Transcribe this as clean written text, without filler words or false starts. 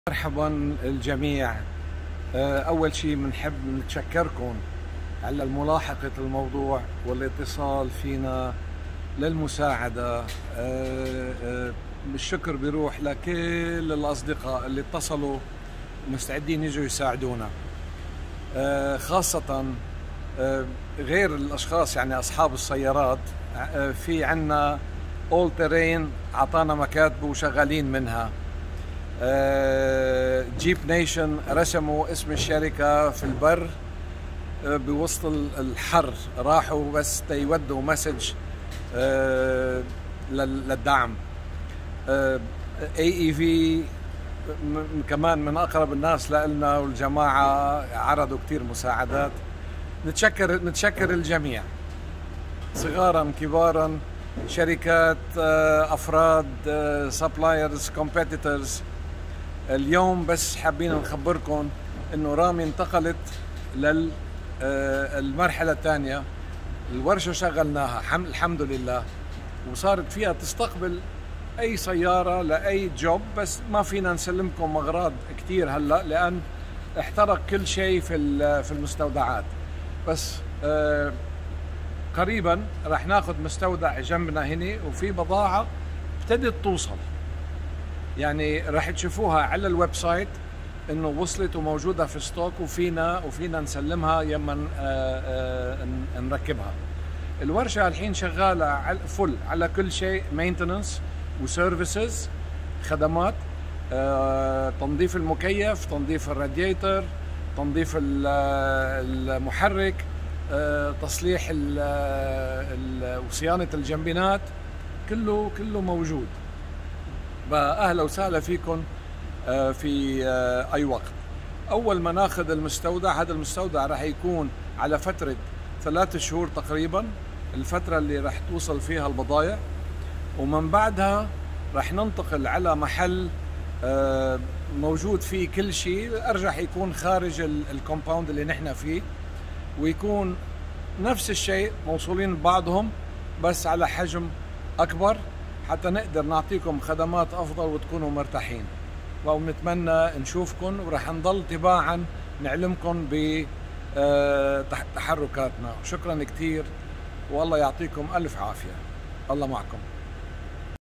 مرحبا الجميع. أول شيء بنحب نتشكركم على ملاحقة الموضوع والاتصال فينا للمساعدة. الشكر بيروح لكل الأصدقاء اللي اتصلوا مستعدين يجوا يساعدونا، خاصة غير الأشخاص يعني أصحاب السيارات. في عنا All Terrain عطانا مكاتب وشغالين منها. جيب نيشن رسموا اسم الشركة في البر بوسط الحر، راحوا بس تيودوا مسج للدعم. AEV كمان من أقرب الناس لنا، والجماعة عرضوا كتير مساعدات. نتشكر الجميع صغارا كبارا، شركات، أفراد، سبلايرز، كومبيتيتورز. اليوم بس حابين نخبركم انه رامي انتقلت للمرحلة الثانية. الورشة شغلناها الحمد لله، وصارت فيها تستقبل اي سيارة لاي جوب، بس ما فينا نسلمكم اغراض كتير هلا لان احترق كل شيء في المستودعات. بس قريبا راح ناخذ مستودع جنبنا هنا، وفي بضاعة ابتدت توصل، يعني راح تشوفوها على الويب سايت انه وصلت وموجوده في ستوك، وفينا نسلمها يما نركبها. الورشه الحين شغاله فل على كل شيء، مينتننس وسيرفيسز، خدمات، تنظيف المكيف، تنظيف الراديتر، تنظيف المحرك، تصليح وصيانه الجنبينات، كله موجود. أهلا وسهلا فيكم في أي وقت. أول ما ناخذ المستودع، هذا المستودع راح يكون على فترة 3 شهور تقريبا، الفترة اللي راح توصل فيها البضائع، ومن بعدها راح ننتقل على محل موجود فيه كل شيء، أرجح يكون خارج الكومباوند اللي نحن فيه، ويكون نفس الشيء موصولين ببعضهم بس على حجم أكبر، حتى نقدر نعطيكم خدمات أفضل وتكونوا مرتاحين. ونتمنى نشوفكم، ورح نضل تباعا نعلمكم بتحركاتنا. شكرا كتير، والله يعطيكم ألف عافية. الله معكم.